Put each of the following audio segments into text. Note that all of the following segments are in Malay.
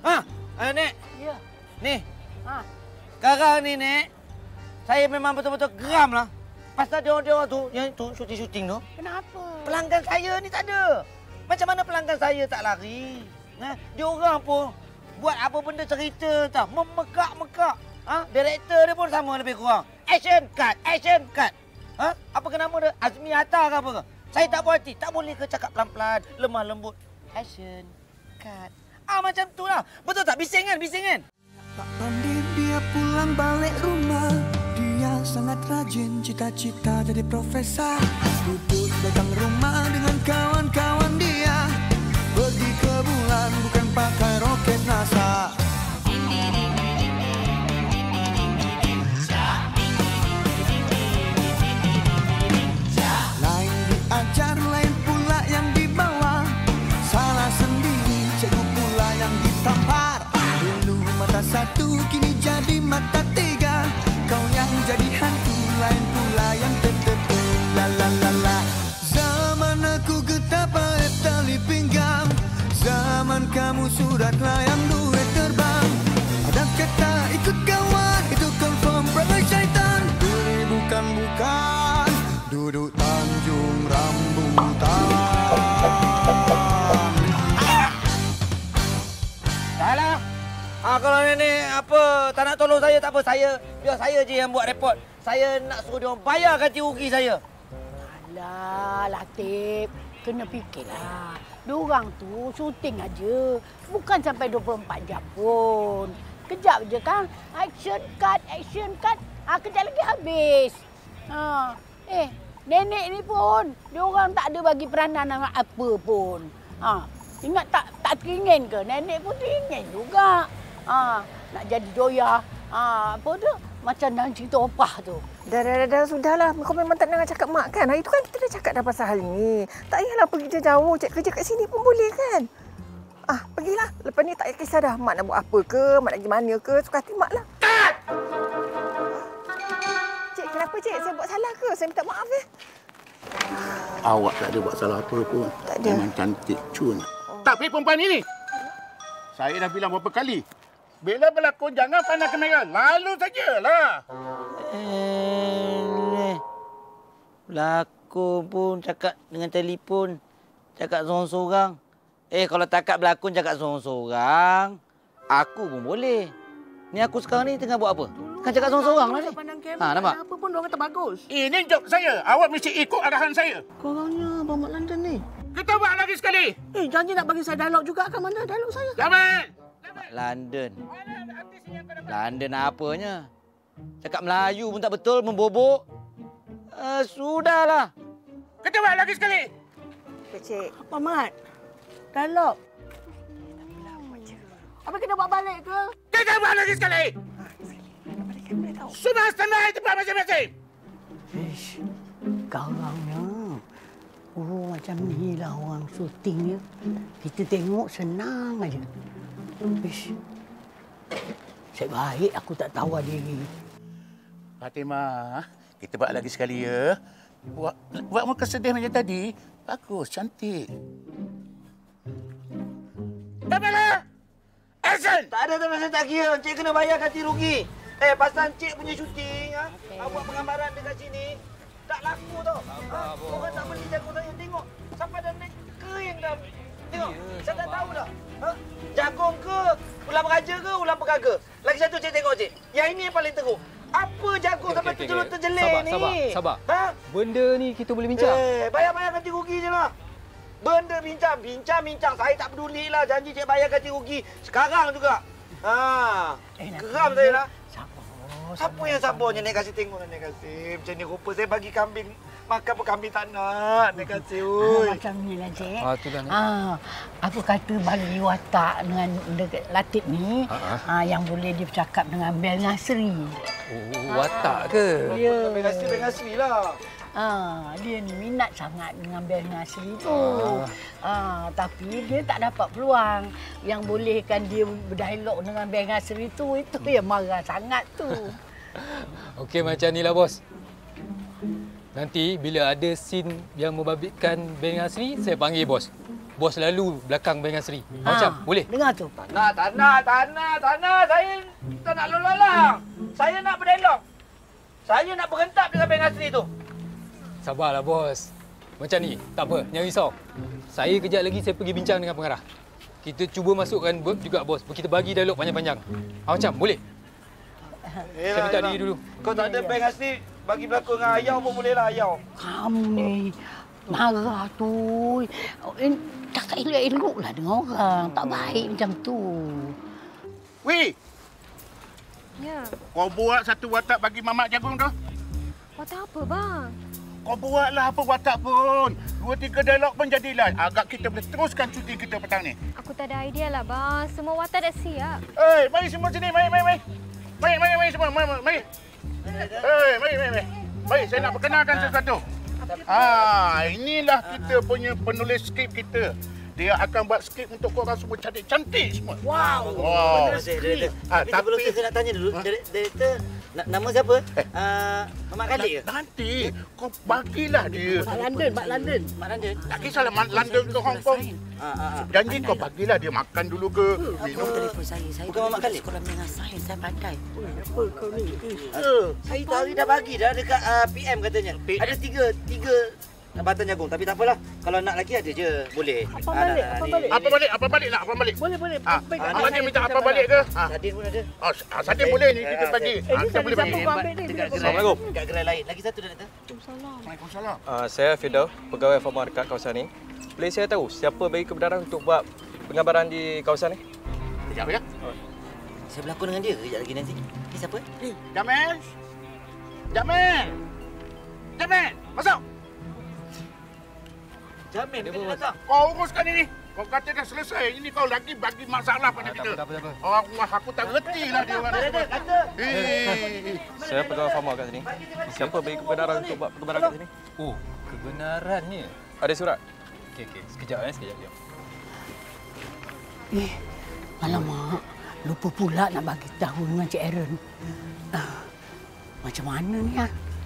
Nek. Ya. Nih. Ha. Sekarang ni, Nek. Saya memang betul-betul geram lah. Pasal dia-orang tu, yang tu syuting-syuting tu. Kenapa? Pelanggan saya ni tak ada. Macam mana pelanggan saya tak lari? Diorang pun buat apa benda cerita tau. Memekak-mekak. Director dia pun sama lebih kurang. Action cut, action cut. Apa ke nama dia? Azmi Atta ke apa ke? Saya tak puas hati. Tak boleh ke cakap pelan-pelan, lemah lembut. Action cut. Macam tu lah. Betul tak? Bising kan? Bising kan? Tak pandai dia pulang balik rumah. Dia sangat rajin, cita-cita jadi profesor. Duduk dalam rumah dengan kawan-kawan dia. Pergi ke bulan bukan pakai roket NASA. Lain diajar, lain pula yang dibawa. Salah sendiri, cikgu pula yang ditampar. Dulu mata satu, kini jadi mata tiga. Kau yang jadi hantu, lain pula yang tertepu. La la la la. Zaman aku getapa tali pinggang. Zaman kamu surat layang duit terbang. Ada kata ikut kawan, itu confirm perangai syaitan. Beli bukan-bukan, duduk Tanjung Rambutan. Salah. Kalau nenek apa tak nak tolong saya tak apa, biar saya je yang buat report. Saya nak suruh dia orang bayar ganti rugi saya. Alah, Latif. Kena fikirlah. Diorang tu syuting aja. Bukan sampai 24 jam pun. Kejap je kan. Action cut, action cut. Kejap lagi habis. Nenek ni pun, diorang tak ada bagi peranan apa pun. Ingat tak teringin ke? Nenek pun teringin juga. Nak jadi doya. Apa tu? Macam dalam cerita opah tu. Dah, sudahlah. Kau memang tak nak cakap mak kan? Hari tu kan kita dah cakap dah pasal hal ni. Tak payahlah pergi jauh-jauh. Cek kerja kat sini pun boleh kan? Pergilah. Lepas ni tak payah kisah dah. Mak nak buat apa ke? Mak nak pergi mana ke? Suka hati mak lah. Cut! Cik, kenapa cik? Saya buat salah ke? Saya minta maaf Awak tak ada buat salah apa pun. Tak ada. Memang cantik cun. Tapi perempuan ini. Saya dah bilang berapa kali. Bila berlakon jangan pandang kamera. Lalu sajalah. Berlakon pun cakap dengan telefon. Cakap sorang-sorang. Kalau takat berlakon cakap sorang-sorang, aku pun boleh. Ni aku sekarang ni tengah buat apa? Kan cakap sorang-sorang lah ni. Nampak? Apa pun diorang kata bagus. Ini job saya. Awak mesti ikut arahan saya. Korangnya Abang Mak London ni. Kita buat lagi sekali. Janji nak bagi saya dialog juga kan? Mana dialog saya? Jamal! Mak London. London apanya? Cakap Melayu pun tak betul, membobok. Sudahlah. Kita buat lagi sekali. Cik. Apa, Mat? Dialog. Apa kena buat balik ke? Kita buat lagi sekali. Sudah standby tempat masing-masing. Garangnya. Macam ni lah orang syuting ya. Kita tengok senang aja. Saya baik aku tak tahu diri. Fatimah, kita buat lagi sekali ya. Buat muka sedih macam tadi. Bagus, cantik. Kamera! Action! Tak ada saya tak kira. Encik kena bayar ganti rugi. Pasal encik punya syuting, awak penggambaran dekat sini, tak laku tau. Orang tak beli jagung saya. Tengok, sampai dah naik kering dah. Tengok, saya dah tahu dah. Jagung ke, ulam raja ke, ulam pegaga. Lagi satu cik tengok cik. Yang ini yang paling teruk. Apa jagung sampai terjelur-terjelir ni? Sabar. Benda ni kita boleh bincang. Bayar-bayar ganti rugi je lah. Benda bincang. Saya tak peduli lah. Janji cik bayar ganti rugi. Sekarang juga. Geram saya lah. Apa yang sabarnya Nek Kasih tengok lah Nek Kasih. Macam ni rupa saya bagi kambing. Makan pun kambing tak nak Nek Kasih. Macam ni lah cik. Tu dah, Nek. Apa kata bagi watak dengan Latif ni yang boleh dia bercakap dengan Bel Nasri. Watak ke? Ya. Bel Nasri lah. Dia ni minat sangat dengan Bel Nasri tu. Tapi dia tak dapat peluang. Yang bolehkan dia berdialog dengan Bel Nasri tu, itu yang marah sangat tu. Okey, macam ni lah bos. Nanti bila ada scene yang membabitkan Bel Nasri, saya panggil bos. bos lalu belakang Beng Asri. Macam, boleh? Dengar tu. Tak nak. Saya tak nak lalang. Saya nak berdialog. Saya nak berentap dengan Beng Asri tu. Sabarlah, bos. Macam ni, tak apa, jangan risau. Saya kejap lagi saya pergi bincang dengan pengarah. Kita cuba masukkan Berg juga, bos. Kita bagi dialog panjang-panjang. Macam, boleh? Saya minta diri dulu. Kau tak ada Beng Asri, bagi berlakon dengan Ayau pun bolehlah, Ayau. Kamu ni marah tu. Cakap elok-eloklah dengan orang. Tak baik macam tu. Weh, Ya, kau buat satu watak bagi Mamat Jagung tu. watak apa bang? Kau buatlah apa watak pun. 2-3 dialog pun jadilah. Agak kita boleh teruskan cuti kita petang ni. Aku tak ada idea lah bang. Semua watak dah siap. Mari semua sini. Mari semua. Mari. Mari. Mari, saya nak perkenalkan sesuatu. Inilah kita punya penulis skrip kita. Dia akan buat skrip untuk korang semua cantik-cantik semua. Wow. Tapi sebelum tu saya nak tanya dulu, director nama siapa? Mamat Khalid ke? Nanti kau bagilah dia. Mak London. Tak kisahlah London ke Hong Kong. Janji kau bagilah dia makan dulu ke minum. Telefon saya bukan Mamat Khalid. Sekolah menengah sains, saya pandai. Apa kau ni? Saya tadi dah bagi dah dekat PM katanya. Ada tiga batang jagung, tapi tak apalah. Kalau nak lagi ada je, boleh. Apa balik nak? Boleh. Abang dia minta apa balik ke? Sadin pun ada. Sadin boleh ni kita bagi. Kita boleh bagi. Assalamualaikum. Dekat gerai lain. Lagi satu director. Waalaikumsalam. Saya Firdaus, pegawai Farma dekat kawasan ni. Boleh saya tahu siapa bagi kebenaran untuk buat pengabaran di kawasan ni? Sekejap ya. Saya berlakon dengan dia kejap lagi nanti. Ni siapa? Jamil. Masuk. Jamil, dia datang. Kau uruskan ini. Kau kata dah selesai. Ini kau lagi bagi masalah pada kita. Tak apa. Allah, aku tak reti lah dia orang. Kata. Saya pegawai Farma kat sini. Siapa bagi kebenaran untuk buat pengabaran kat sini? Oh, kebenarannya. Ada surat? Okey. Sekejap. Alamak, lupa pula nak bagi tahu dengan Cik Aaron. Macam mana ni?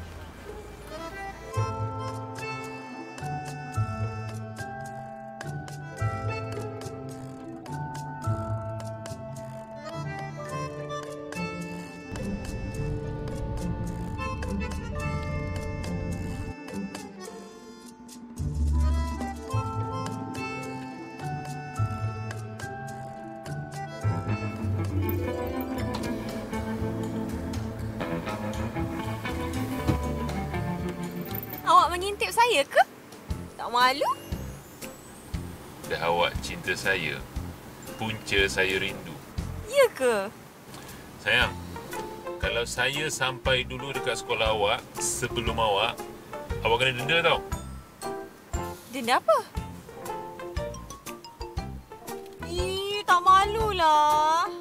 Awak mengintip saya ke? Tak malu? Dah awak cinta saya, punca saya rindu. Ya ke? Sayang, kalau saya sampai dulu dekat sekolah awak sebelum awak kena denda tau. Denda apa? Tak malulah.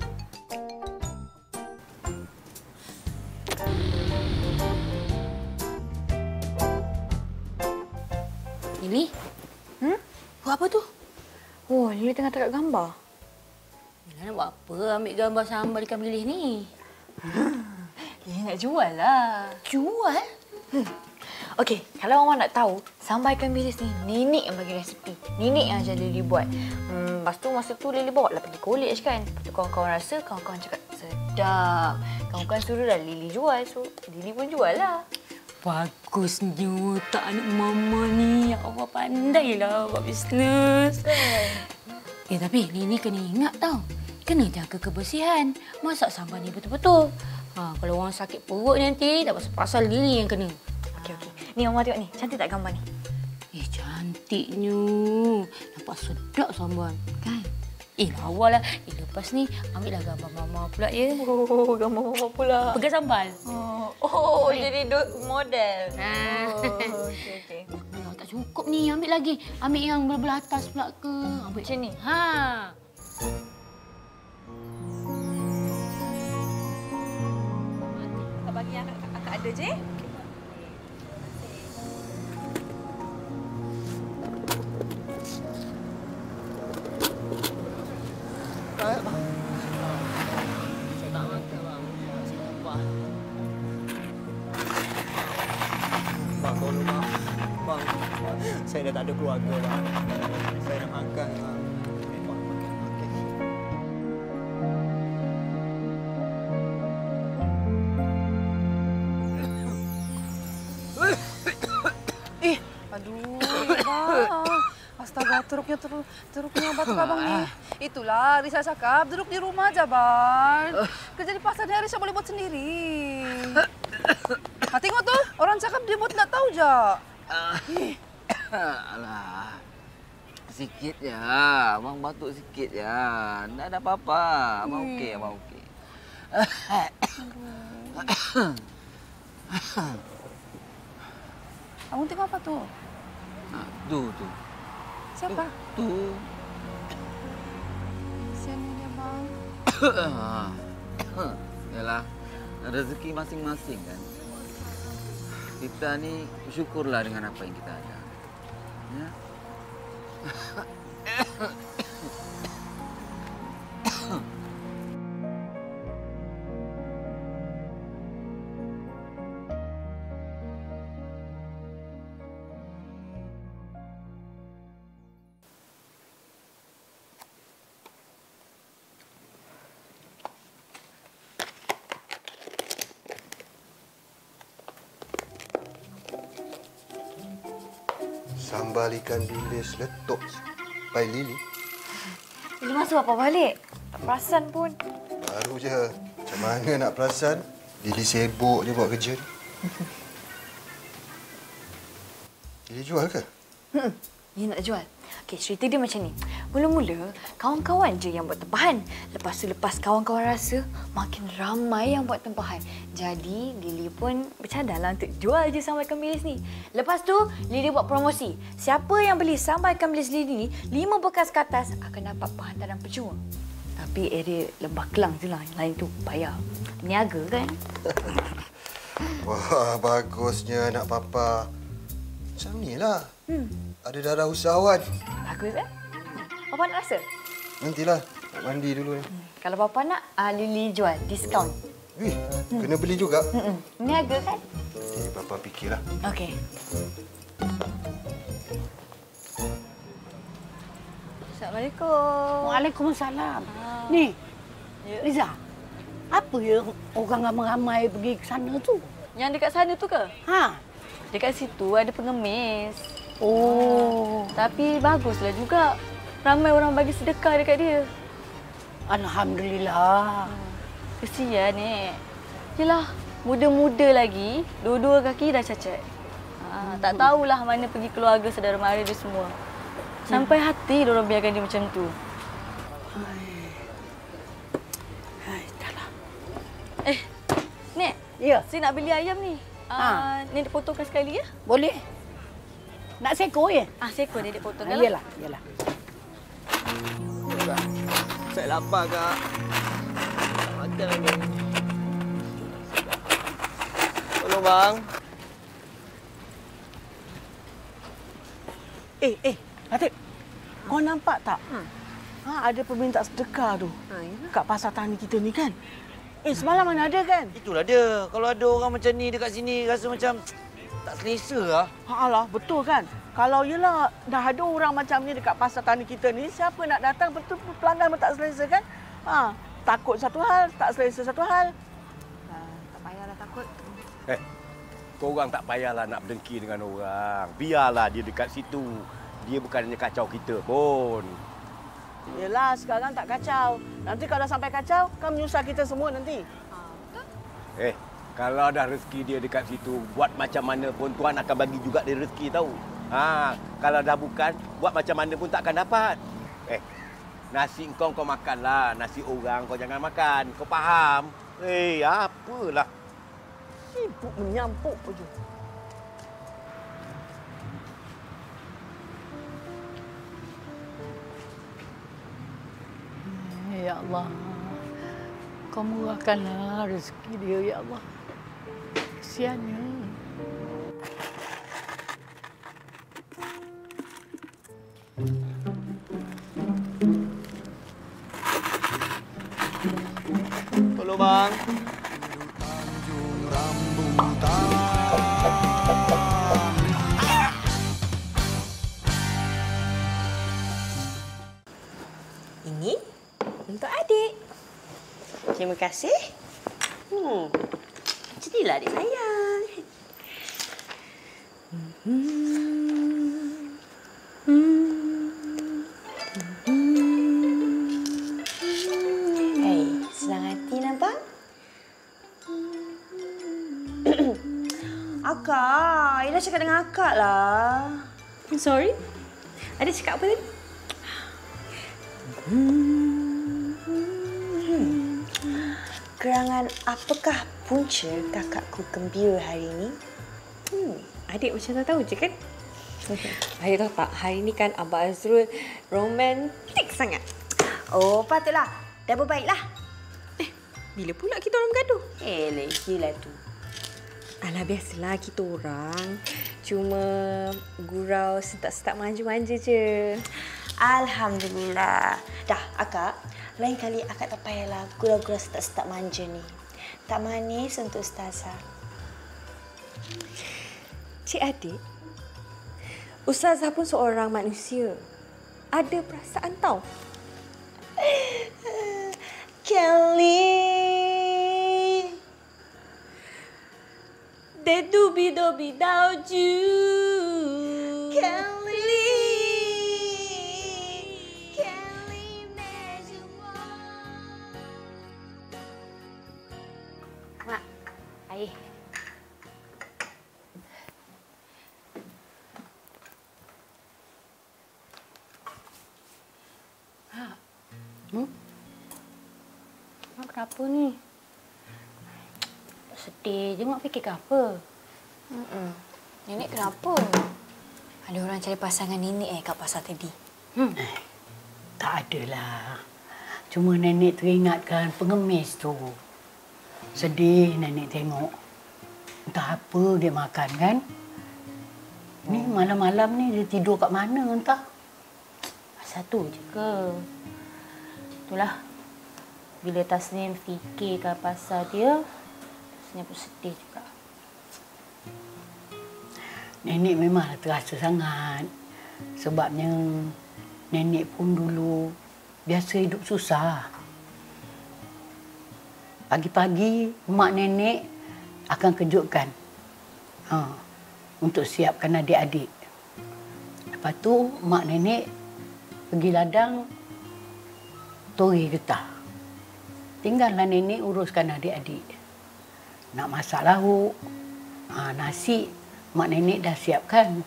Lily? Buat apa tu? Oh, Lily tengah tangkap gambar. Lila nak buat apa ambil gambar sambar ikan bilis ni? Lily nak jual lah. Jual? Okey, kalau awak nak tahu, sambal ikan bilis ni nenek yang bagi resipi. Nenek yang ajar Lily buat. Lepas tu masa tu Lily bawa lah pergi college kan. Lepas tu kawan-kawan rasa, kawan-kawan cakap sedap. Kawan-kawan suruh dah Lily jual. So, Lily pun jual lah. Bagusnya tak anak mama ni. Awak pandailah buat bisnes. Tapi Lily kena ingat tau. Kena jaga kebersihan. Masak sambal ni betul-betul. Kalau orang sakit perut nanti, tak pasal Lily yang kena. Okey. Ni Mama tengok ni. Cantik tak gambar ni? Cantiknya. Nampak sedap sambal. Kan? Lawa lah. Lepas ni, ambillah gambar mama pula ya. Oh, gambar Mama pula. Pegang sambal. Jadi model. Okey. Kalau tak cukup ni, ambil lagi. Ambil yang belah atas pula ke. Ambil Macam ni? Tak bagi yang akak ada je. Bang, tolong bang. Bang, saya dah tak ada keluarga bang. Saya nak makan. Memang makan. Aduh, bang. Astaga, teruknya batuk abang ni. Itulah, Risa cakap duduk di rumah aja, bang. Kerja di pasar ni Risa boleh buat sendiri. Nah, tengok tuh, orang cakap dia buat tak tahu je. Alah. Sikit ya. Abang batuk sikit ya. Tak ada apa-apa. Abang okey, abang okey. Abang tengok apa tuh? Tu. Siapa? Tu. Kesian dia, bang. Yalah, rezeki masing-masing kan. Kita ni bersyukurlah dengan apa yang kita ada. Ya. Sambal ikan bilis letup pai Lili. Lili masuk apa balik? Tak perasan pun. Baru je. Macam mana nak perasan? Lili sibuk je buat kerja ni. Lili jual ke? Dia nak jual. Okey, cerita dia macam ni. Mula-mula, kawan-kawan je yang buat tempahan. Lepas tu, lepas kawan-kawan rasa, makin ramai yang buat tempahan. Jadi, Lili pun bercadanglah untuk jual je sambal ikan bilis ni. Lepas tu, Lili buat promosi. Siapa yang beli sambal ikan bilis Lili ni, 5 bekas ke atas akan dapat penghantaran percuma. Tapi area Lembah Kelang je lah. Yang lain tu bayar. Niaga kan? Wah, bagusnya anak papa. Macam ni lah. Ada darah usahawan. Bagus kan? Papa nak rasa? Nantilah. Nak mandi dulu ni. Kalau Papa nak, Lili jual. Diskaun. Wih, kena beli juga. Niaga kan? Okey, papa fikirlah. Okey. Assalamualaikum. Waalaikumsalam. Ni, Riza. Apa ya orang ramai-ramai pergi ke sana tu? Yang dekat sana tu ke? Ha. Dekat situ ada pengemis. Oh. Tapi baguslah juga. Ramai orang bagi sedekah dekat dia. Alhamdulillah. Kesian ni. Yelah, muda-muda lagi, dua-dua kaki dah cacat. Tak tahulah mana pergi keluarga saudara mara dia semua. Sampai hati diorang biarkan dia macam tu. Nek. Ya. Saya nak beli ayam ni. Nek potongkan sekali ya? Boleh. Nak seko ya? Seko Nek potongkan. Iyalah, iyalah. Saya lapar, Kak. Tak makan lagi. Tolong, Bang. Latif. Kau nampak tak? Ada peminta sedekah tu. Kat pasar tani kita ni kan? Semalam mana ada kan? Itulah dia. Kalau ada orang macam ni dekat sini, rasa macam tak selesa lah. Alah, betul kan? Kalau yelah dah ada orang macam ni dekat pasar tani kita ni, siapa nak datang betul pelanggan pun tak selesa kan? Takut satu hal, tak selesa satu hal. Tak payahlah takut. Korang tak payahlah nak berdengki dengan orang. Biarlah dia dekat situ. Dia bukannya kacau kita pun. Yelah, sekarang tak kacau. Nanti kalau sampai kacau, kan menyusah kita semua nanti. Kalau dah rezeki dia dekat situ, buat macam mana pun Tuhan akan bagi juga dia rezeki tahu. Kalau dah bukan, buat macam mana pun tak akan dapat. Nasi kau makanlah, nasi orang kau jangan makan. Kau faham? Apalah. Sibuk menyampuk je. Ya Allah, Kau murahkanlah rezeki dia, Ya Allah. Kesiannya. Tolong, Bang. untuk adik. Terima kasih. Jadilah adik sayang. Hey, senang hati nampak? Akak, Ida cakap dengan akak lah. Sorry? Adik cakap apa tadi? Gerangan apakah punca kakakku gembira hari ini? Adik macam tahu je kan? Adik tahu tak, hari ni kan Abang Azrul romantik sangat. Oh, patutlah. Dah berbaiklah. Bila pula kita orang bergaduh? Gila tu. Alah, biasalah kita orang. Cuma gurau setak-setak manja-manja je. Alhamdulillah. Dah, akak. Lain kali akak tak payahlah gurau-gurau setak-setak manja ni. Tak manis untuk ustazah. Cik Adik, ustazah pun seorang manusia. Ada perasaan tau. Kelly. De dubi dobi dao ju. Kelly. Mak, air. Mak kenapa ni? Sedih je mak fikir ke apa? Nenek kenapa? Ada orang cari pasangan nenek kat pasar tadi. Tak adalah. Cuma nenek teringatkan pengemis tu. Sedih nenek tengok. Entah apa dia makan kan? Ni malam-malam ni dia tidur kat mana entah. Pasal tu je ke? Itulah. Bila Tasnim fikirkan pasal dia, Tasnim pun sedih juga. Nenek memanglah terasa sangat. Sebabnya nenek pun dulu biasa hidup susah. Pagi-pagi mak nenek akan kejutkan untuk siapkan adik-adik. Lepas tu mak nenek pergi ladang tori getah. Tinggallah nenek uruskan adik-adik. Nak masak lauk, nasi mak nenek dah siapkan.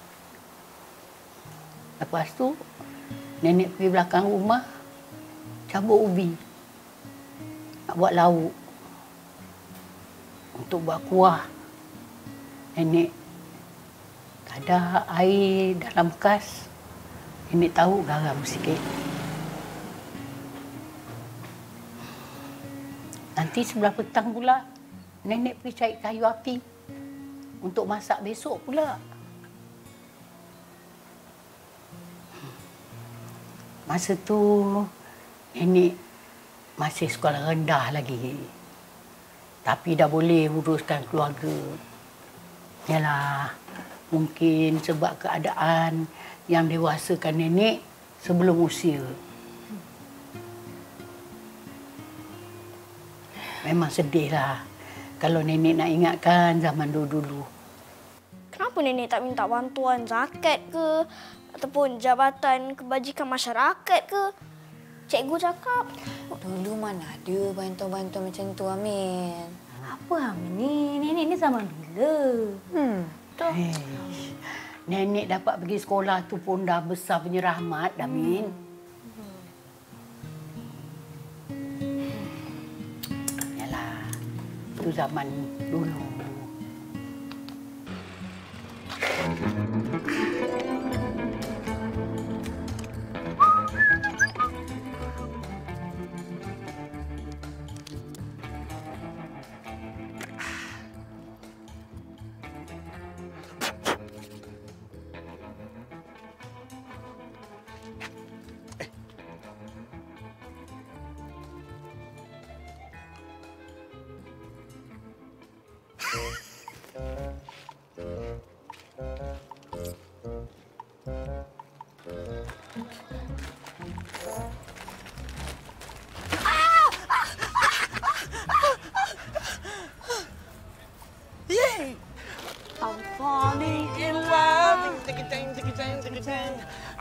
Lepas tu nenek pergi belakang rumah cabut ubi. Nak buat lauk. Untuk buat kuah. Nenek tak ada air dalam bekas. Nenek tahu garam sikit. Nanti sebelah petang pula, nenek pergi cari kayu api untuk masak besok pula. Masa tu, nenek masih sekolah rendah lagi. Tapi dah boleh uruskan keluarga. Yalah, mungkin sebab keadaan yang dewasakan nenek sebelum usia. Memang sedihlah kalau nenek nak ingatkan zaman dulu-dulu. Kenapa nenek tak minta bantuan zakat ke? Ataupun jabatan kebajikan masyarakat ke? Cikgu cakap. Dulu mana ada bantuan-bantuan macam tu, Amin. Apa Amin ni? Nenek ni zaman bila? Nenek dapat pergi sekolah tu pun dah besar punya rahmat, Amin. Itu zaman dulu.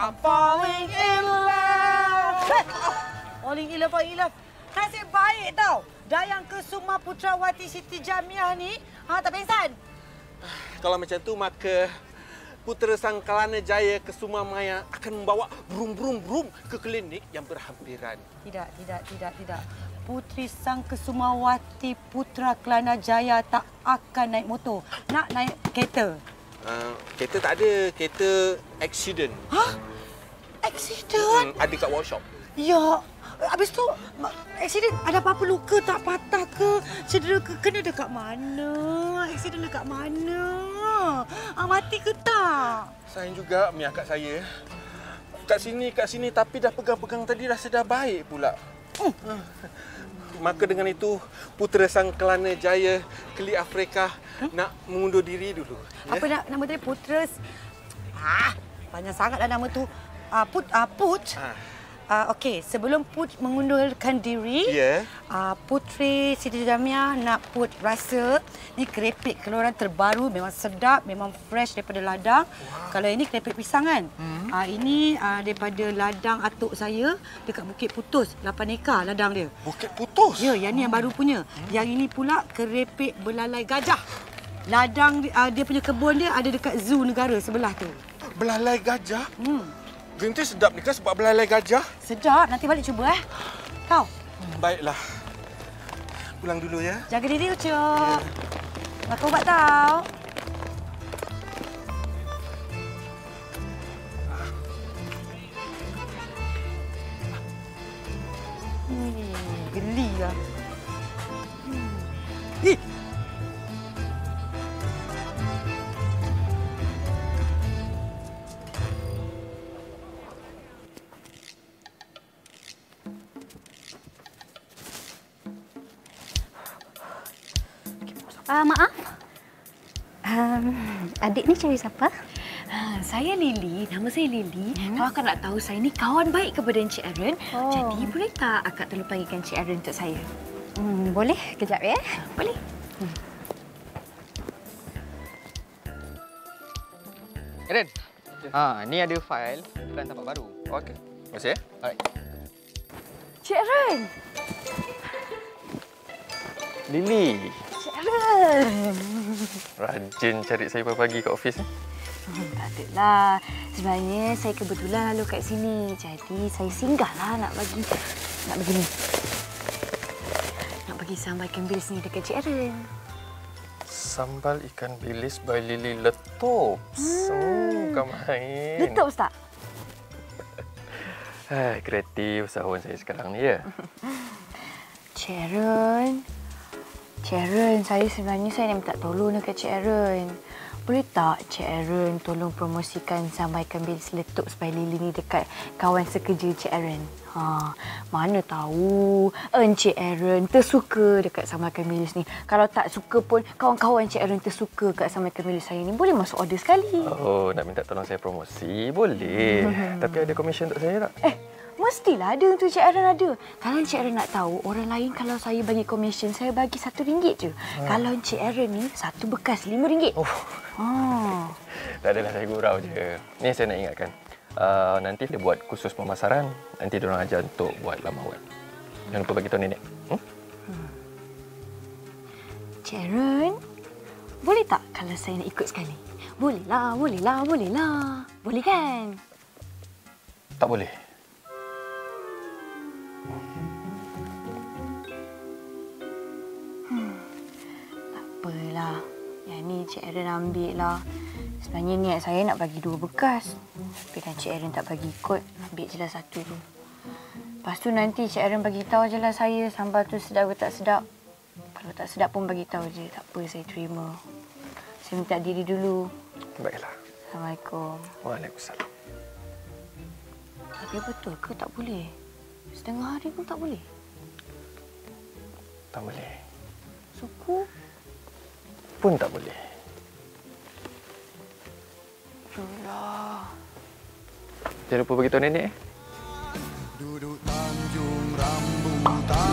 falling in love. Falling in love. Nasib baik tau. Dayang Kesuma Putrawati Siti Jamiah ni, tak pengsan. Kalau macam tu, maka Putera Sang Kelana Jaya Kesuma Maya akan membawa brum ke klinik yang berhampiran. Tidak. Puteri Sang Kesumawati Putra Kelana Jaya tak akan naik motor. Nak naik kereta. Kereta tak ada. Kereta accident. Hah? Accident? Ada kat workshop. Ya. Habis tu, accident ada apa-apa luka tak, patah ke, cedera ke, kena dekat mana? Accident dekat mana? Mati ke tak? Sayang juga mi akak saya. Kat sini tapi dah pegang-pegang tadi rasa dah baik pula. Maka dengan itu, Putera Sang Kelana Jaya Keli Afrika nak mengundur diri dulu. Apa nama tadi? Putera... banyak sangatlah nama tu. Put. Okey, sebelum Put mengundurkan diri, Puteri Siti Jamiah nak Put rasa ni keripik keluaran terbaru, memang sedap, memang fresh daripada ladang. Kalau ini keripik pisang kan? Ini daripada ladang atuk saya dekat Bukit Putus, 8 ekar ladang dia. Bukit Putus? Ya, yang ni yang baru punya. Yang ini pula keripik belalai gajah. Ladang dia punya kebun dia ada dekat zoo negara sebelah tu. Belalai gajah? Nanti sedap ni kan sebab belalai gajah? Sedap. Nanti balik cuba Kau? Baiklah. Pulang dulu ya. Jaga diri Ucup. Makan ubat tau. Geli lah. Maaf. Adik ni cari siapa? Saya Lily. Nama saya Lily. Kalau akak nak tahu, saya ni kawan baik kepada Encik Aaron. Jadi boleh tak akak tolong panggilkan Encik Aaron untuk saya? Boleh. Kejap ya. Boleh. Aaron. Ni ada fail plan tapak baru. Okey. Terima kasih. Alright. Encik Aaron. Lily. Encik Aaron. Rajin cari saya pagi-pagi kat ofis ni. Tak adalah. Sebenarnya saya kebetulan lalu kat sini. Jadi saya singgahlah nak bagi ni. Nak bagi sambal ikan bilis ni dekat Encik Aaron. Sambal ikan bilis by Lily Letops. Bukan main. Letops tak? Kreatif usahawan saya sekarang ni ya. Encik Aaron. Encik Aaron, saya nak minta tolong dekat Encik Aaron. Boleh tak Encik Aaron tolong promosikan sambal ikan bilis Letops by Lily ni dekat kawan sekerja Encik Aaron? Mana tahu Encik Aaron tersuka dekat sambal ikan bilis ni. Kalau tak suka pun kawan-kawan Encik Aaron tersuka kat sambal ikan bilis saya ni. Boleh masuk order sekali. Oh, nak minta tolong saya promosi? Boleh. Tapi ada komisen untuk saya tak? Mestilah ada untuk Encik Aaron ada. Kalau Encik Aaron nak tahu, orang lain kalau saya bagi komisen, saya bagi RM1 je. Kalau Encik Aaron ni, satu bekas RM5. Tak adalah, saya gurau je. Ni saya nak ingatkan. Nanti dia buat khusus pemasaran. Nanti diorang ajar untuk buat laman web. Jangan lupa bagi tahu nenek. Encik Aaron, boleh tak kalau saya nak ikut sekali? Bolehlah. Boleh kan? Tak boleh. Apalah. Yang ni Encik Aaron ambil lah. Sebenarnya niat saya nak bagi 2 bekas. Tapi kan Encik Aaron tak bagi ikut. Ambil je lah 1 tu. Lepas tu nanti Encik Aaron bagi tahu je lah saya sambal tu sedap ke tak sedap. Kalau tak sedap pun bagi tahu je. Tak apa, saya terima. Saya minta diri dulu. Baiklah. Assalamualaikum. Waalaikumsalam. Tapi betul ke tak boleh? Setengah hari pun tak boleh? Tak boleh. Suku? Pun tak boleh. Itulah. Jangan lupa bagi tahu nenek. Duduk Tanjung Rambutan.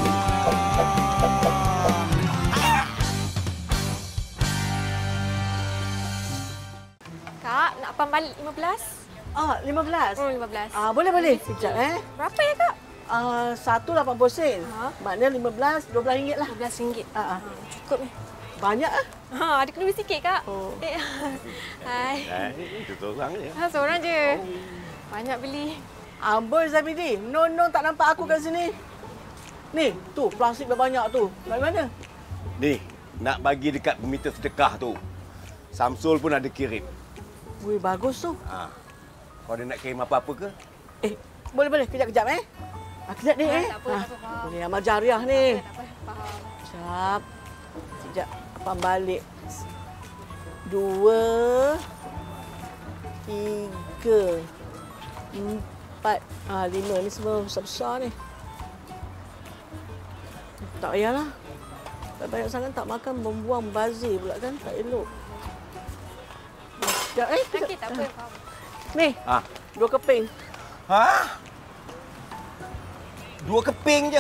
Kak, nak pan balik 15? 15. Oh, 15. Boleh. Sekejap, Berapa ya, Kak? 1.80 sen. Maknanya 15, RM12 lah. RM12. Cukup ni. Banyak ah. Ada kena beli sikit, Kak. Hai. Itu seorang je. Seorang je. Banyak beli. Amboi Zabidi, non tak nampak aku kat sini. Ni, tu plastik banyak tu. Dari mana? Ni, nak bagi dekat peminta sedekah tu. Samsul pun ada kirim. Wih, bagus tu. Kau ada nak kirim apa-apa ke? Boleh. Kejap. Kejap ni, Tak apa. Ni amal jariah ni. Sekejap. Sekejap. Abang balik. 2, 3, 4, 5. Ni semua besar-besar ni. Tak payahlah. Banyak sangat tak makan, membuang bazir pula kan. Tak elok. Sekejap, Sakit tak apa. Ni, 2 keping. 2 keping je?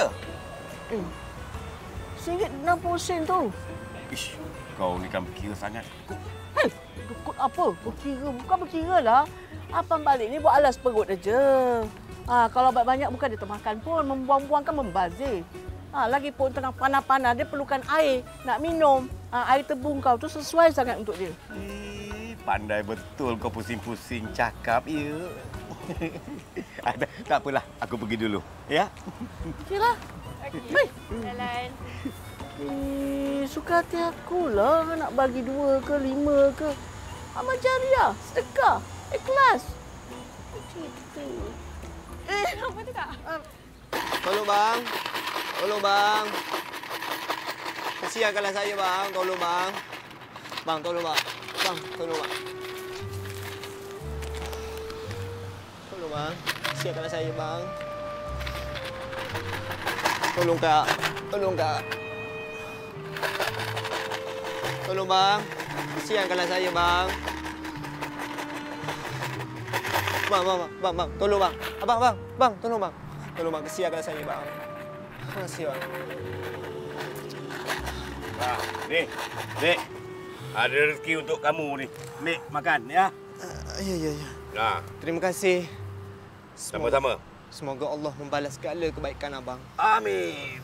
RM1.60 tu. Ish, kau ni kan berkira sangat. Dukut apa? Berkira. Bukan berkira lah. Abang balik ni buat alas perut aja. Kalau banyak bukan dia termakan pun. Membuang-buang kan membazir. Lagipun tengah panas-panas, dia perlukan air nak minum. Air tebung kau tu sesuai sangat untuk dia. Pandai betul kau pusing-pusing cakap, ya. Tak apalah, aku pergi dulu. Ya? Okeylah. Okey. Jalan. Suka hati akulah nak bagi 2 ke 5 ke. Amal jariah, sedekah, ikhlas. Apa tu, Kak? Tolong bang. Kesiankanlah saya bang. Tolong bang. Tolong bang. Tolong bang. Kesiankanlah saya bang. Tolong kak. Tolong bang. Kesiankanlah saya bang. Bang. Tolong bang. Bang. Tolong bang. Kesiankanlah saya bang. Makasih bang. Nek. Ada rezeki untuk kamu ni. Nek, makan ya. Ya. Terima kasih. Sama-sama. Semoga Allah membalas segala kebaikan abang. Amin.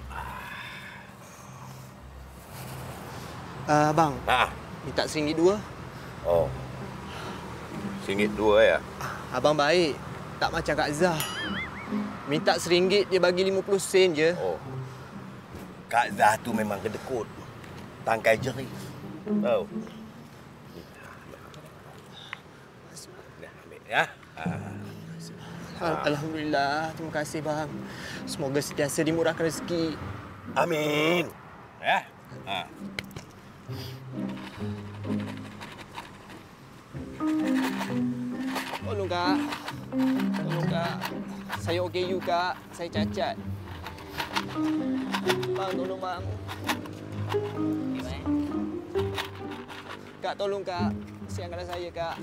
Abang. Minta RM1.2. Oh. RM1.2 ya? Abang baik. Tak macam Kak Zah. Minta RM1, dia bagi 50 sen je. Oh. Kak Zah tu memang kedekut. Tangkai jeri. Tahu. Ambil ya. Alhamdulillah. Terima kasih bang. Semoga sentiasa dimurahkan rezeki. Amin. Ya. Tolong kak. Saya OKU kak. Saya cacat. Bang, tolong bang. Kak, tolong kak. Kesiankanlah saya kak.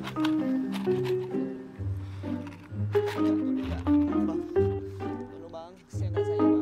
Tolong bang. Kesiankanlah saya bang.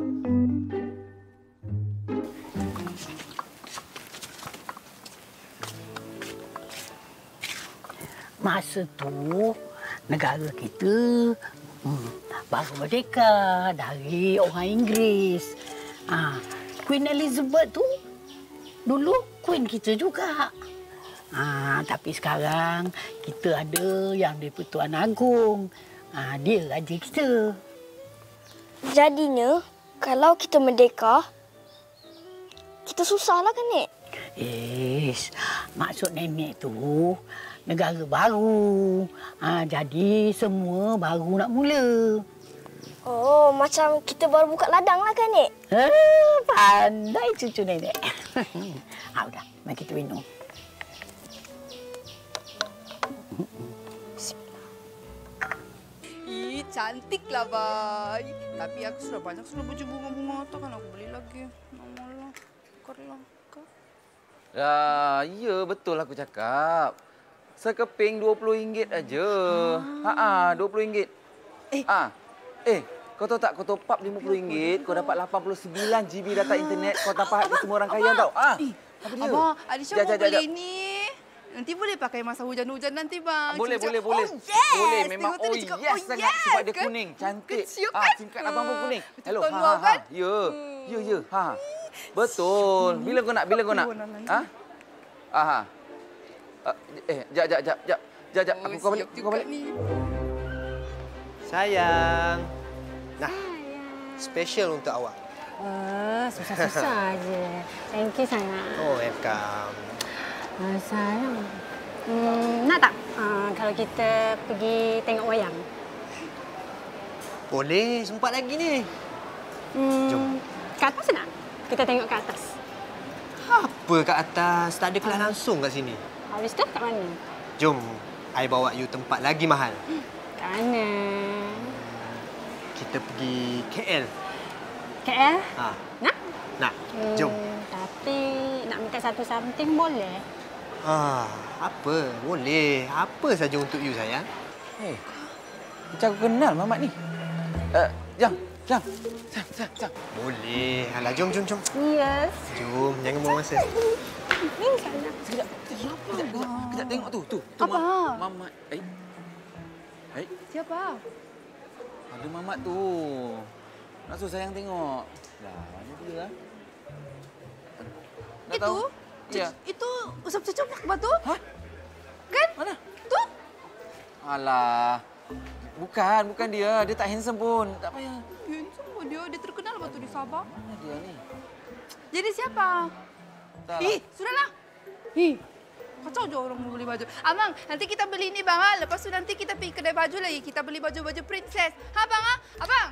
Masa tu negara kita baru merdeka dari orang Inggeris. Queen Elizabeth tu dulu queen kita juga. Tapi sekarang kita ada yang di-Pertuan Agong. Dia raja kita. Jadinya kalau kita merdeka, kita susahlah kan, Nek? Maksud nenek tu negara baru. Jadi semua baru nak mula. Oh, macam kita baru buka ladang lah kan, Nek? Pandai cucu nenek. Udah, mari kita minum. Cantiklah, Bay. Tapi aku sudah banyak baju bunga-bunga. Takkan aku beli lagi. Malah, tukarlah. Ya, betul aku cakap. Sekeping RM20 aja. RM20. Kau tahu tak, kau top up RM50, kau dapat 89 GB data internet, kau dapat semua orang kaya tau. Abang, Alisha mau beli ni. Nanti boleh pakai masa hujan-hujan nanti, Bang. Boleh. Oh, yes! Boleh, memang Tengok tu dia cakap, yes sangat sebab dia kan? kuning. Cantik. Kecil kan? Tingkat abang pun kuning. Hello. Tuan luar kan? Ya. Betul. Bila kau nak? Jap. Aku balik. Sayang. Nah, special untuk awak. Susah-susah aje. Thank you sangat. Oh, welcome. Sayang. Nak tak kalau kita pergi tengok wayang? Boleh, sempat lagi ni. Jom. Kat atas nak? Kita tengok kat atas. Apa kat atas? Tak ada kelas langsung kat sini. Habis tu kat mana? Jom, I bawa you tempat lagi mahal. Kat mana? Kita pergi KL. KL? Nak? Nak. Jom. Tapi nak minta satu something boleh? Apa? Boleh. Apa saja untuk you, sayang. Macam aku kenal Mamat ni. Jam. Boleh. Alah, jom. Yes. Jom, jangan buang masa. Ni sana. Kejap tengok tu. Apa? Mamat. Siapa? Ada Mamat tu. Nak suruh sayang tengok. Mana dia lah? Itu? Tahu? Ya. Itu usap cucuk nak tu? Hah? Kan? Mana? Tu? Alah. Bukan dia. Dia tak handsome pun. Tak payah. Handsome pun dia. Dia terkenal batu di Sabah. Mana dia ni? Jadi siapa? Tak. Sudahlah. Kacau je orang mau beli baju. Abang, nanti kita beli ni, Bang. Lepas tu nanti kita pergi kedai baju lagi. Kita beli baju-baju princess. Bang? Abang!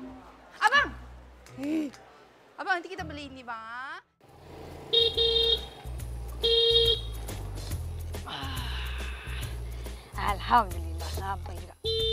Abang, nanti kita beli ini, Bang. Alhamdulillah, sampai juga.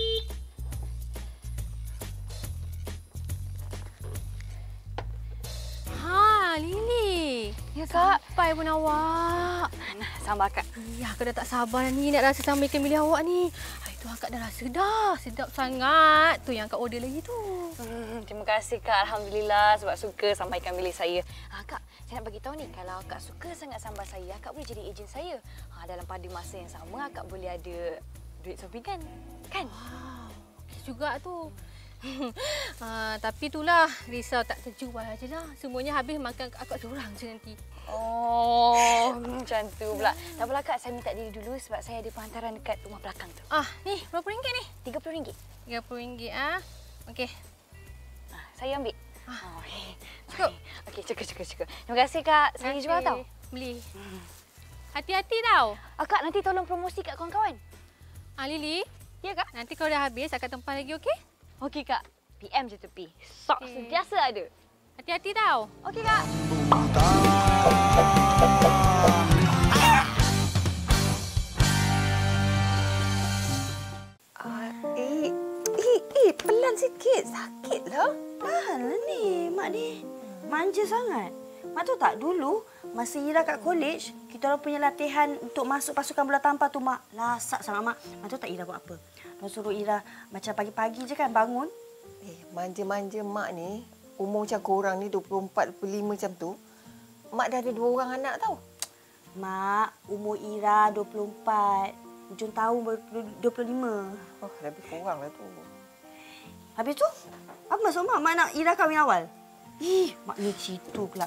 Lili. Ya, Kak. Sampai pun awak. Nah, sama Kak. Ya, aku dah tak sabar ni nak rasa sama ikan bilis awak ni. Itu akak dah rasa dah. Sedap sangat. Tu yang Kak order lagi tu. Terima kasih, Kak. Alhamdulillah sebab suka sambal ikan bilis saya. Kak, saya nak bagi tahu ni, kalau Kak suka sangat sambal saya, Kak boleh jadi ejen saya. Dalam pada masa yang sama, Kak boleh ada duit sampingan. Kan? Wow. Okey juga tu. Tapi itulah, risau tak terjual aje lah. Semuanya habis makan akak seorang je nanti. Oh, macam tu pula. Tak apalah, Kak. Saya minta diri dulu sebab saya ada penghantaran dekat rumah belakang tu. Ni berapa ringgit ni? RM30. RM30 Okey. Saya ambil. Cukup. Okey, cukup. Terima kasih, Kak. Saya jual tau. Beli. Hati-hati tau. Kak, nanti tolong promosi kat kawan-kawan. Lili. Ya, Kak. Nanti kalau dah habis, akak tempah lagi, okey? Okey, Kak. PM je tepi. Sok sentiasa ada. Hati-hati tau. Okey, Kak. Pelan sikit. Sakitlah. Tahanlah ni. Mak ni manja sangat. Mak tahu tak, dulu masa Ira kat college, kita orang punya latihan untuk masuk pasukan bola tampar tu, Mak. Lasak sangat, Mak. Mak tahu tak Ira buat apa? Mak suruh Ira macam pagi-pagi je kan bangun. Manja-manja Mak ni. Umur macam korang ni 24, 25 macam tu. Mak dah ada 2 orang anak tau. Mak, umur Ira 24. Hujung tahun baru 25. Oh, lebih kurang lah tu. Habis tu, apa maksud Mak? Mak nak Ira kahwin awal? Mak ni citu pula.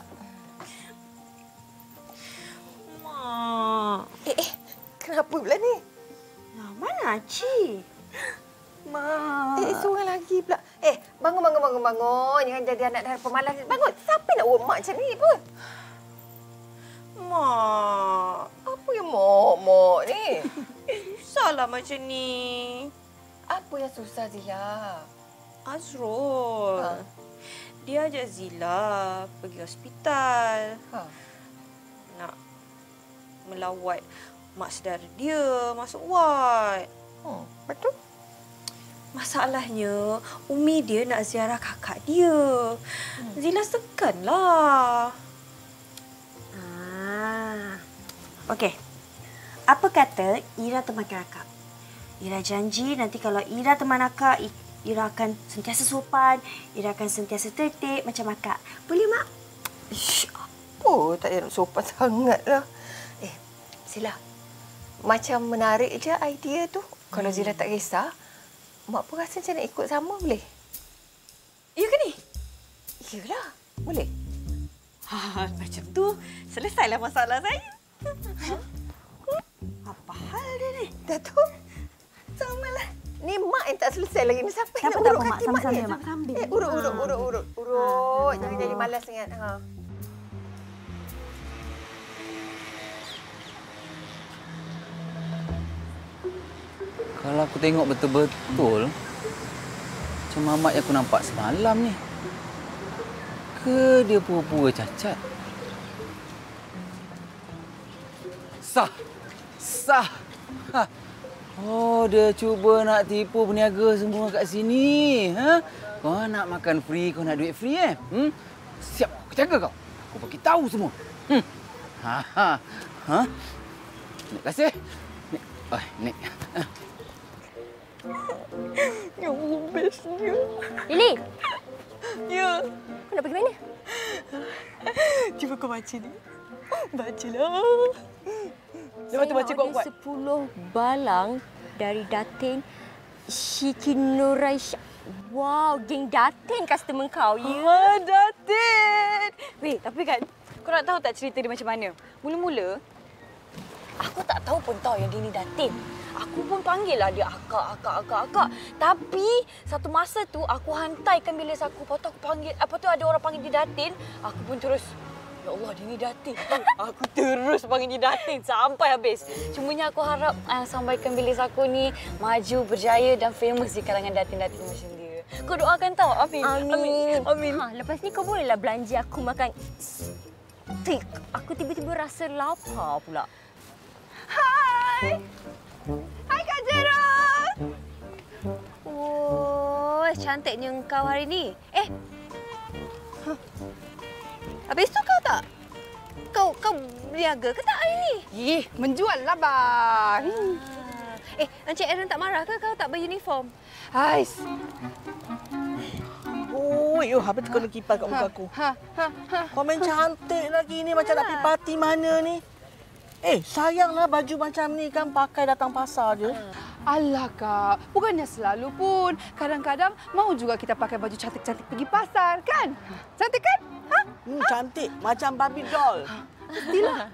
Mak. Kenapa pula ni? Mana Acik? Mak. Seorang lagi pula. Bangun. Jangan jadi anak dah pemalas. Bangun. Siapa nak buat Mak macam ni pun? Mak. Apa yang Mak ni? Susahlah macam ni. Apa yang susah, Zila? Azrul. Dia ajak Zila pergi hospital. Nak melawat mak saudara dia masuk ward. Betul? Masalahnya, Umi dia nak ziarah kakak dia. Zila seganlah. Okey. Apa kata Ira temankan akak? Ira janji nanti kalau Ira teman akak, Ira akan sentiasa sopan, Ira akan sentiasa tertib macam akak. Boleh, Mak? Apa? Tak payah nak sopan sangatlah. Zila, macam menarik je idea tu. Kalau Zira tak kisah, Mak pun rasa macam nak ikut sama boleh? Ya ke ni? Iyalah, boleh. Macam tu, selesailah masalah saya. Apa hal dia ni? Datuk, samalah. Ni Mak yang tak selesai lagi. Ni siapa yang nak urut kaki Mak ni? Urut. Jangan jadi malas sangat. Kalau aku tengok betul-betul, macam mamat yang aku nampak semalam ni. Ke dia pura-pura cacat? Sah! Ha. Oh, dia cuba nak tipu peniaga semua kat sini. Ha? Kau nak makan free, kau nak duit free Siap, aku jaga kau. Aku bagi tahu semua. Nek kasih. Nek. Nek. Ya Allah, bestnya. Lily! Ya? Kau nak pergi mana? Cuba kau baca ni. Bacalah. Lepas tu baca kuat-kuat. Saya ada 10 balang dari Datin Siti Nuraisyah. Wow, geng Datin customer kau, ya? Datin! Weh, tapi kan, kau nak tahu tak cerita dia macam mana? Mula-mula, aku tak tahu pun tahu yang dia ni Datin. Aku pun panggil lah dia akak. Tapi satu masa tu aku hantaikan bilis aku. Lepas tu aku panggil, apa tu ada orang panggil dia Datin. Aku pun terus, ya Allah dia ni Datin. Aku terus panggil dia Datin sampai habis. Cumanya aku harap sambalkan bilis aku ni maju, berjaya dan famous di kalangan Datin-Datin macam dia. Kau doakan tau. Amin. Lepas ni kau bolehlah belanja aku makan steak. Aku tiba-tiba rasa lapar pula. Hai Kak Jerot! Oh, cantiknya engkau hari ni. Habis tu kau tak? Kau berniaga ke tak hari ni? Menjual lah, Bang. Encik Aaron tak marah ke kau tak beruniform? Hais. Apa tu kena kipas kat muka aku? Kau main cantik lagi ni macam nak pergi parti mana ni? Sayanglah baju macam ni kan pakai datang pasar je. Alah Kak, bukannya selalu pun. Kadang-kadang mau juga kita pakai baju cantik-cantik pergi pasar, kan? Cantik kan? Cantik, macam Barbie doll. Mestilah.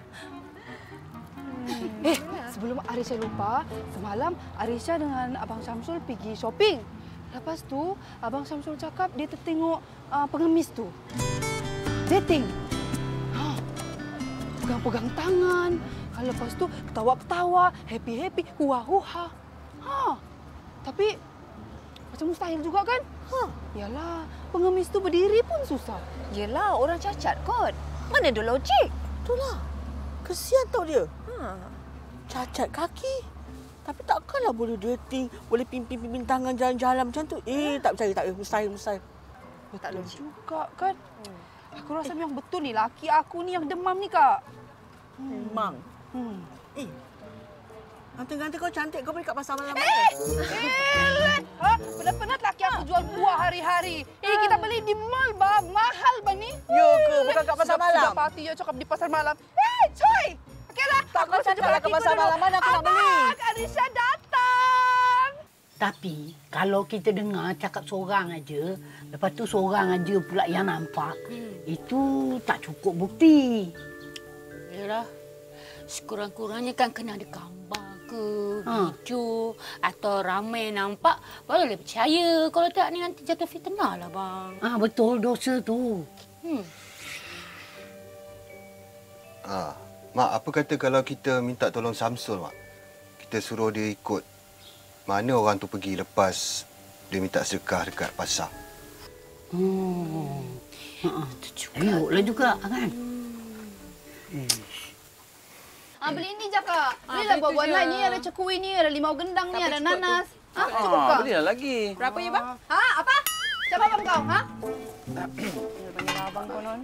Sebelum Arisha lupa, semalam Arisha dengan Abang Syamsul pergi shopping. Lepas tu, Abang Syamsul cakap dia tertengok pengemis tu. Dating. Pegang-pegang tangan. Lepas tu ketawa-ketawa, happy-happy, huha-huha. Tapi macam mustahil juga kan? Yalah, pengemis tu berdiri pun susah. Yelah, orang cacat kot. Mana ada logik? Itulah. Kesian tau dia. Cacat kaki. Tapi takkanlah boleh dating, boleh pimpin tangan jalan-jalan macam tu. Tak percaya, tak percaya. Mustahil. Tak logik juga kan? Aku rasa memang betul ni laki aku ni yang demam ni, Kak. Demam? Nanti kau cantik, kau beli kat pasar malam. Penat-penat laki aku jual buah hari-hari. Kita beli di mall, Bang. Mahal, Bang ni. Ya ke? Bukan kat pasar malam? Sudah parti ya cakap di pasar malam. Coy! Okeylah. Tak kau cakap lah ke pasar malam. Mana aku nak beli? Arisha datang. Tapi kalau kita dengar cakap seorang aja, lepas tu seorang aja pula yang nampak, itu tak cukup bukti. Yalah. Sekurang-kurangnya kan kena ada gambar ke, video atau ramai nampak barulah percaya. Kalau tak ni nanti jatuh fitnah lah bang. Betul dosa tu. Mak, apa kata kalau kita minta tolong Samsul, Mak? Kita suruh dia ikut mana orang tu pergi lepas dia minta sedekah dekat pasar. Eloklah juga kan. Beli ini je, Kak. Belilah buah-buahan lain ni. Ada cekui ni, ada limau gendang ni, ada nanas. Cukup, Kak. Belilah lagi. Berapa ya, Bang? Apa? Siapa abang kau? Abang konon.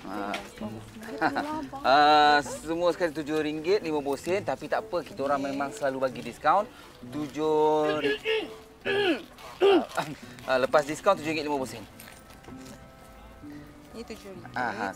Semua sekali RM7.50, tapi tak apa. Kita orang memang selalu bagi diskaun. Lepas diskaun RM7.50. Ini RM7.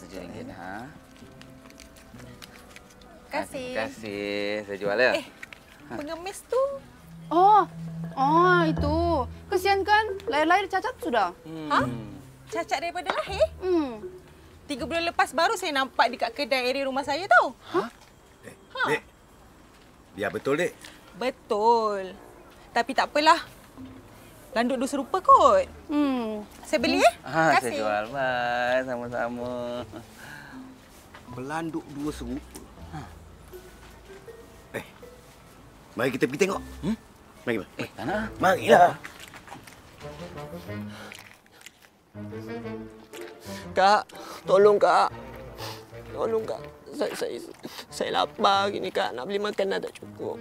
RM7. Terima kasih. Terima kasih. Saya jual ya. pengemis tu. Oh, itu. Kesian kan? Lahir-lahir cacat sudah. Ha? Cacat daripada lahir? 3 bulan lepas baru saya nampak dekat kedai area rumah saya tau. Dek, biar betul, Dek. Betul. Tapi tak apalah. Landuk dua serupa kot. Saya beli Saya jual, Mas. Sama-sama. Belanduk dua serupa. Mari kita pergi tengok. Mari. Tak nak. Marilah. Kak, tolong Kak. Tolong Kak. Saya lapar gini Kak. Nak beli makan dah tak cukup.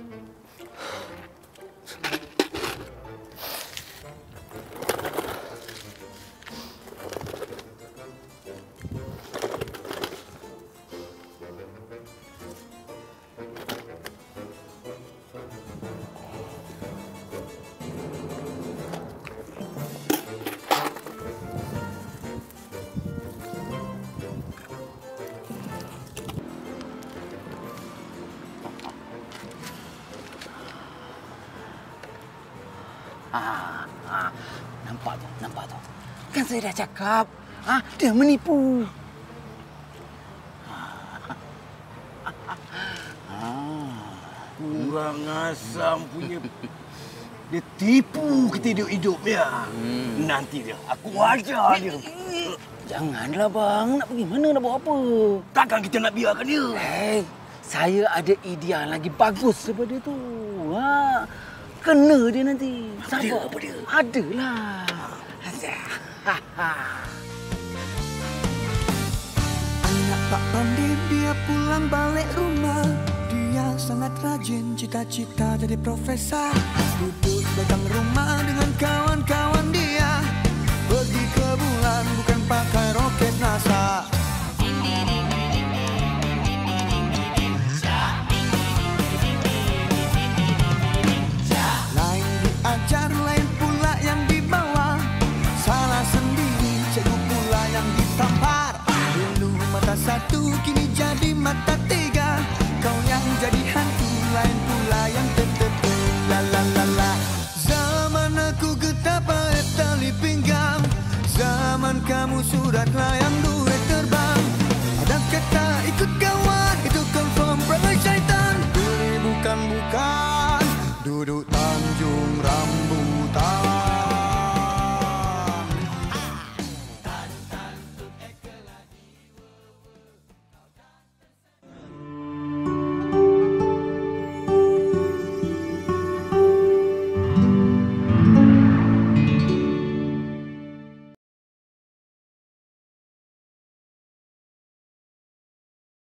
Nampak tu. Kan saya dah cakap. Dia menipu. Kurang asam punya. Dia tipu kita hidup-hidup dia. Nanti dia, aku ajar dia. Janganlah bang, nak pergi mana, nak buat apa? Takkan kita nak biarkan dia. Saya ada idea lagi bagus daripada tu. Kena dia nanti. Apa dia? Adalah. Anak Pak Pandi dia pulang balik rumah. Dia sangat rajin, cita-cita jadi profesor. Duduk belakang rumah dengan kawan-kawan dia. Pergi ke bulan bukan pakai